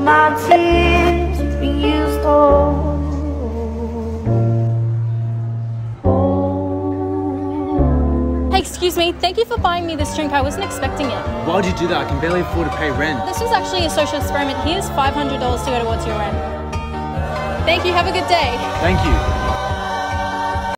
my tears have been used all. Hey, excuse me, thank you for buying me this drink. I wasn't expecting it. Why'd you do that? I can barely afford to pay rent. This was actually a social experiment. Here's $500 to go towards your rent. Thank you, have a good day. Thank you.